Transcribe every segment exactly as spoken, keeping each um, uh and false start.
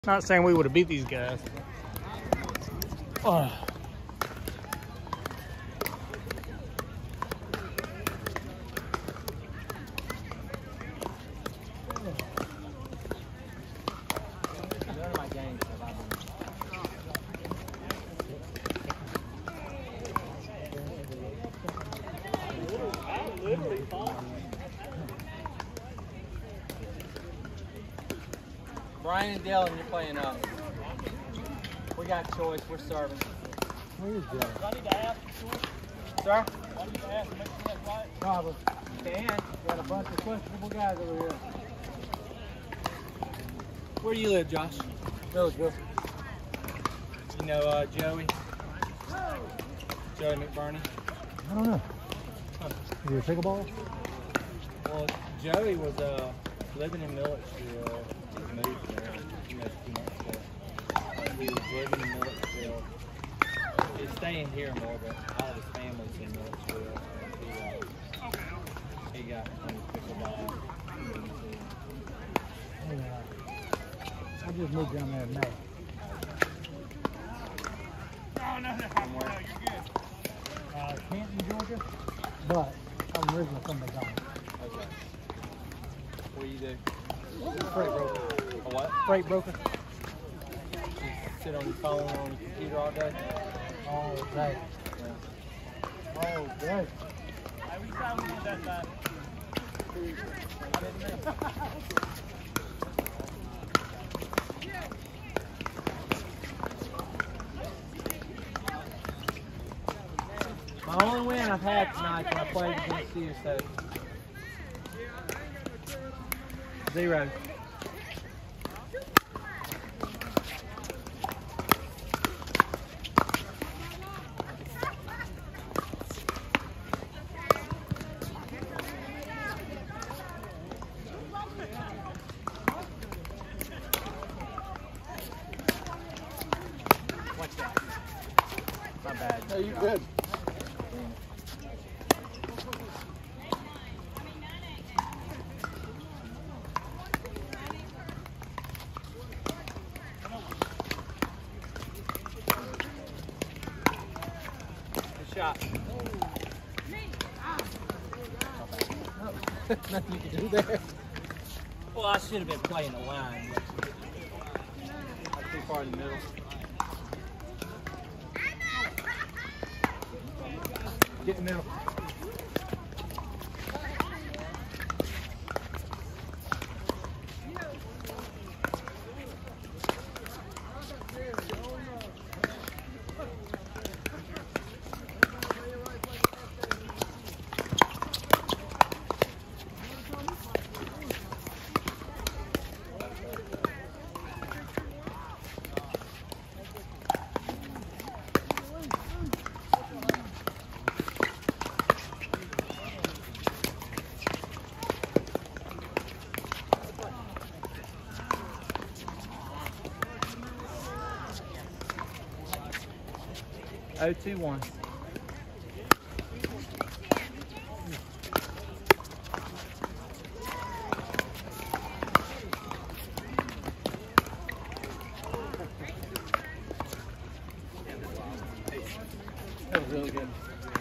Not saying we would have beat these guys. Oh. Brian and Dylan, you're playing up. We got choice. We're serving. Where is that? Do I need to ask you, Sir? Do I need to ask to make sure that's right? Probably. Can. Got a bunch of questionable guys over here. Where do you live, Josh? Milledgeville. You know uh, Joey? Joey McBurney? I don't know. Huh. You a pickleball? Well, Joey was uh, living in Milledgeville. He moved there, you know, two months ago. Uh, he was living in Milledgeville. He's staying here more, but all of his family's in Milledgeville. He, uh, he got into pickleball. Yeah. I just moved down there in May. Oh, no, no, no, no, you're good. Uh, Canton, Georgia, but I'm originally from McDonald. Okay. What do you do? Freight broker. A what? Freight broker. You sit on your phone or on your computer all day? All day. Yeah. All day. Hey, we found one that time. I didn't know. My only win I've had tonight when I played against you, so zero. Watch that. Not bad. No, you're good. Good shot. Nothing you can do there. Well, I should have been playing the line. Like too far in the middle. Get in the middle. oh two one. That was really good.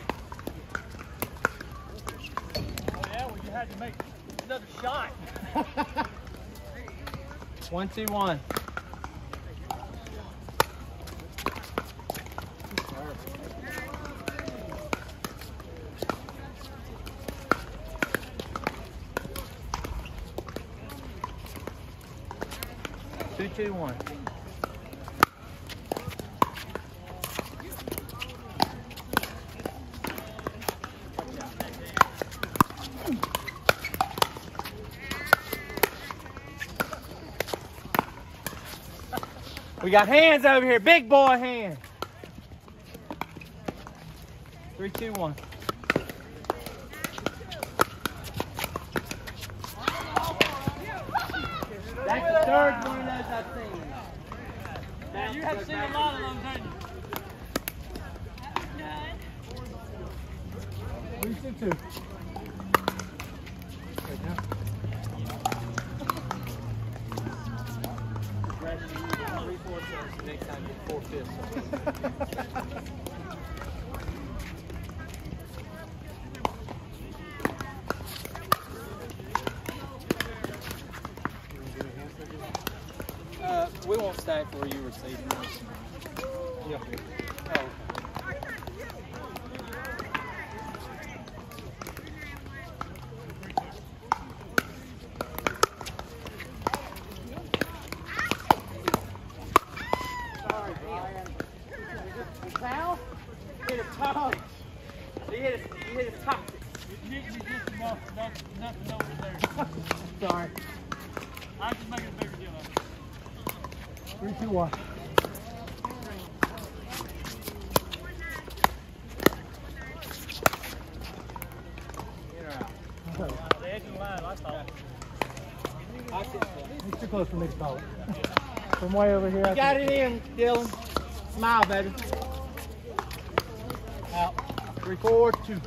Oh, yeah, well, you had to make another shot. One, two, one. Two, two, one. We got hands over here, big boy hands. Three, two, one. That's the third one of those I've seen. Yeah, you have seen a lot of those, haven't you? Three, two, two. Right now. Three fourths of next time get four fifths. Uh, we won't stack where you receive them. Yeah. Oh. Sorry, Brian. The towel? Hit a toe. You hit a, you hit a top. You hit me just enough, nothing, nothing over there. Sorry. I'm just making a bigger deal of it. Three, two, one. In or out? Okay. The edge of the line, I thought. I sit still. It's too close for me to call it. From way over here. You got it in, Dylan. Smile, baby. Out. Three, four, two.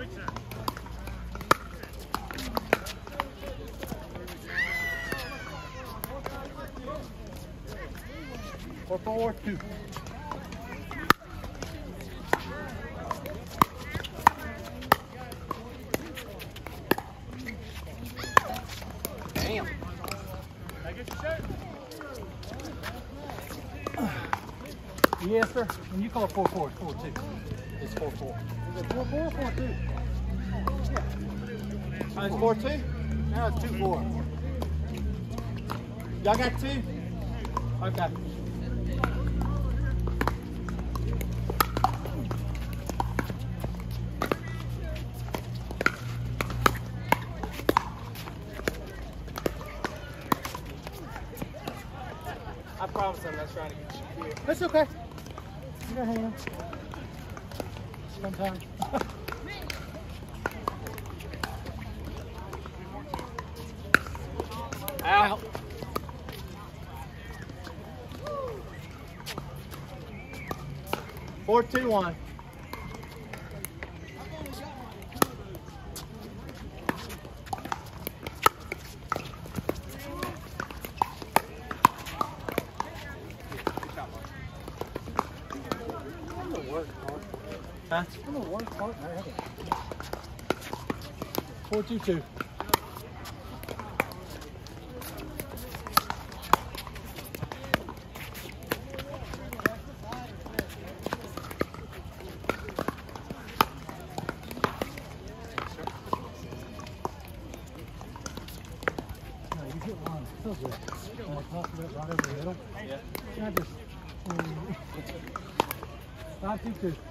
Four, four, two. Damn. I get your shirt. Yes, sir. When you call it four, four, it's four, two. It's four, four. Is it four, four, four, two? Oh, it's four, two? Now it's two, four. Y'all got two? Okay. I promise I'm not trying to get you here. That's okay. You got hands. Sometimes. Out. Four, two, one. Huh? I'm gonna work hard. I have it. Four, two, two. No, you get one. So good. And I toss it up right over the middle. Yeah. And I just. Mm, five, two, two.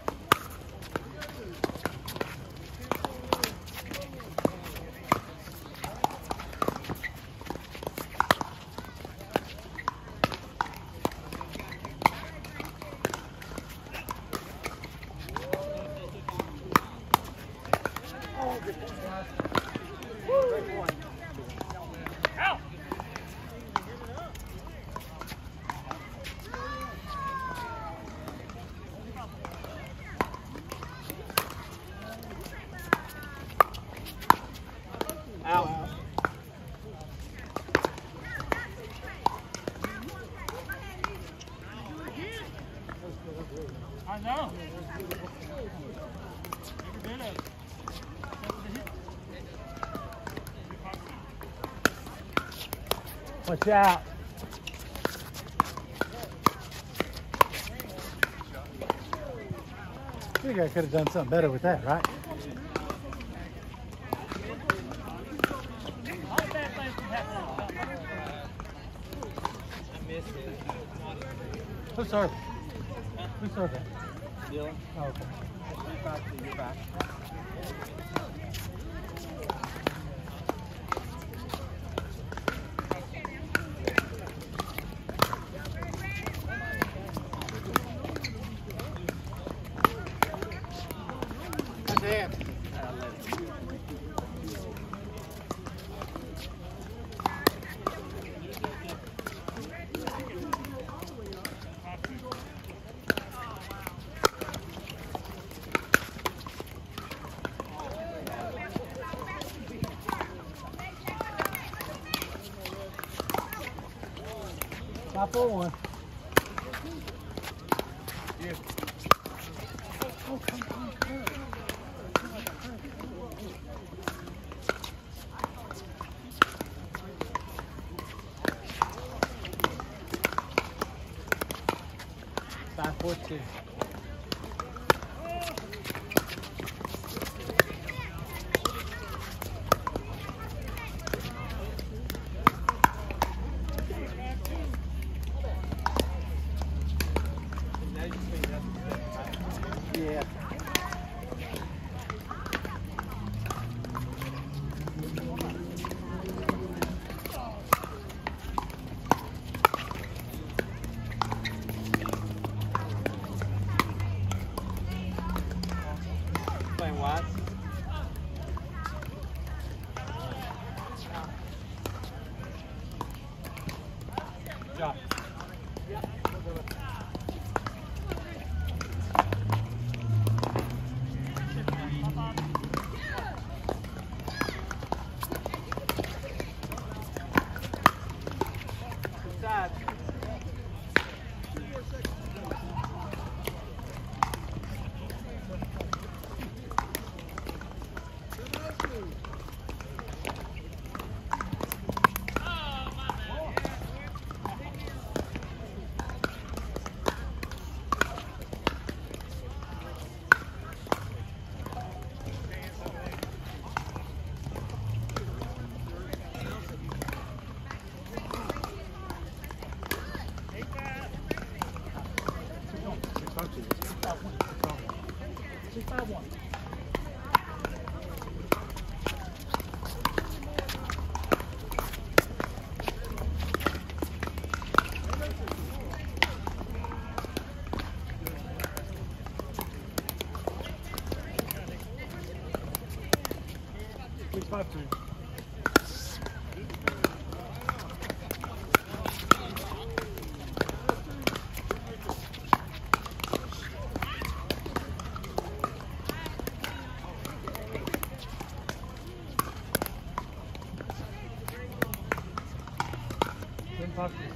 Out. I know. Every bit of it. Watch out. I think I could have done something better with that, right? I missed it. Who served? Who served that? Dylan. Oh, okay. You're back to your back. Damn. Five, four, one. Five, four, two. Yeah. Playing wide. Drop. Side. Six, five, one. Six, five, two. Ten, five, two.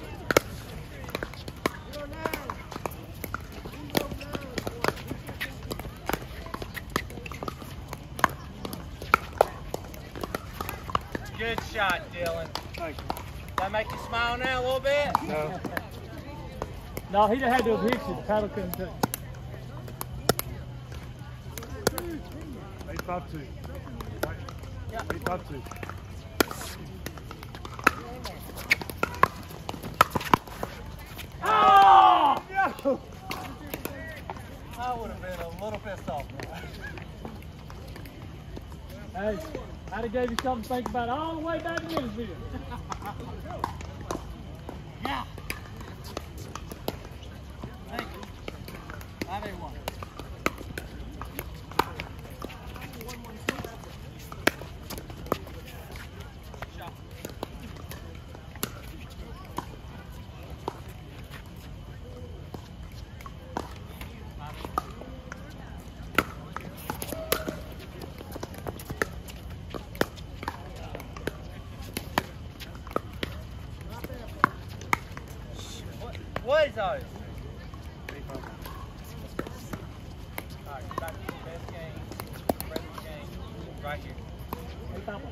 Good shot, Dylan. Thank you. That make you smile now a little bit? No. No, he'd have had to have hit you. The paddle couldn't touch. Eight, five, two. Yeah. Eight, five, two. Oh! No! I would have been a little pissed off. Hey, I'd have gave you something to think about all the way back to Minnesville. Yeah. Thank you. five, eight, one. Shot. What is those? Alright, back to the best game, best game, right here. Hey, Papa.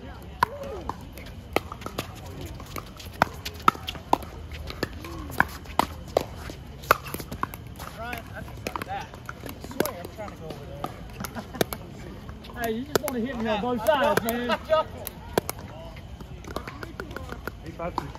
Ryan, I just like that. I swear I'm trying to go over there. Hey, you just want to hit me on both sides, man. Eight, five, two.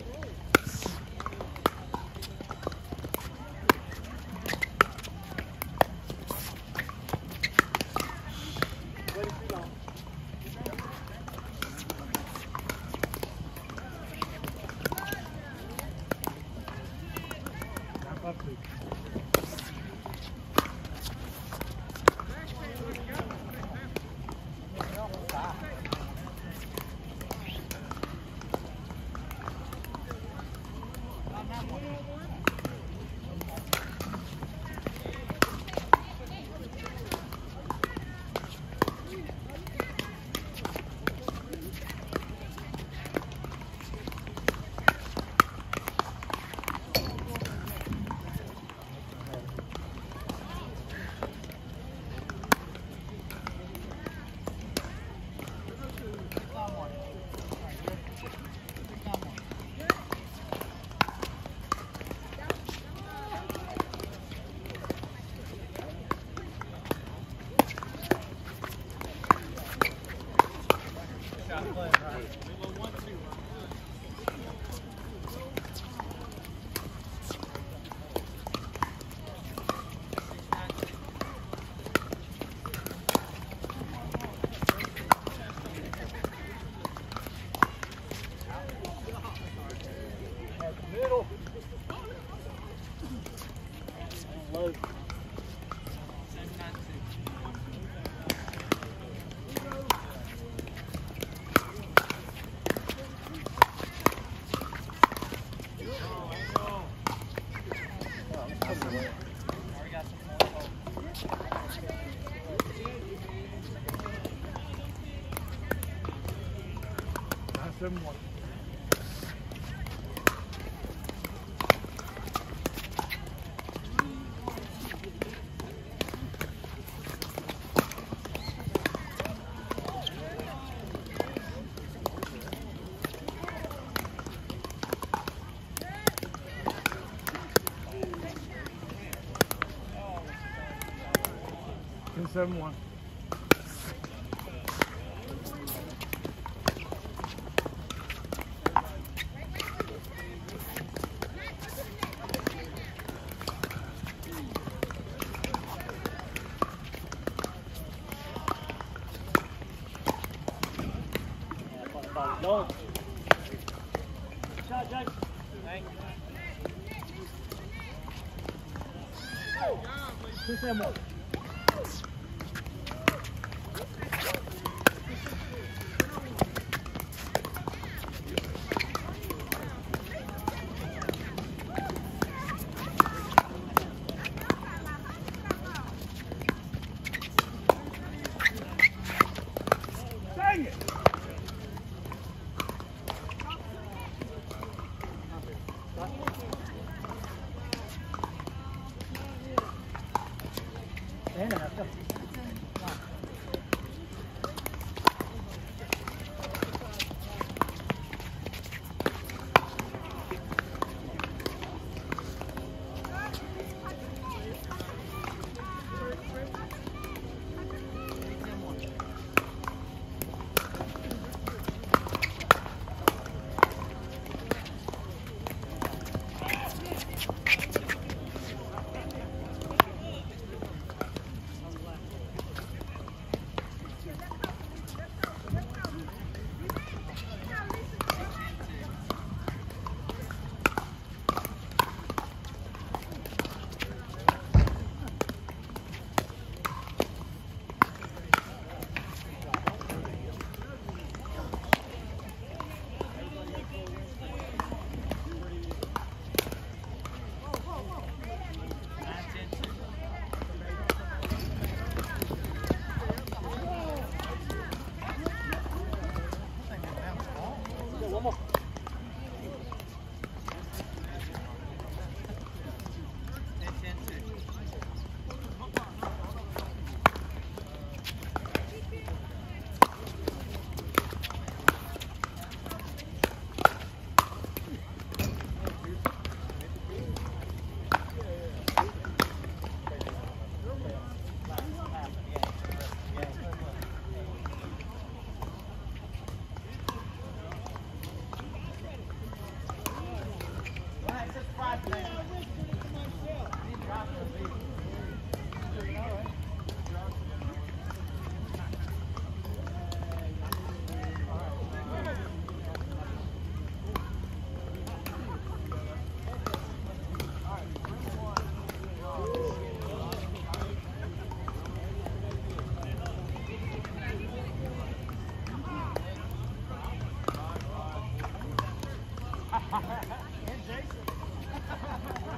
Nine, five, two. Low. Seven one. Ten seven one. Go. Shot, Jake. Thank you. Two seven one. Dang it! Stand up. Go. One more. And Jason.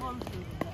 closer than that.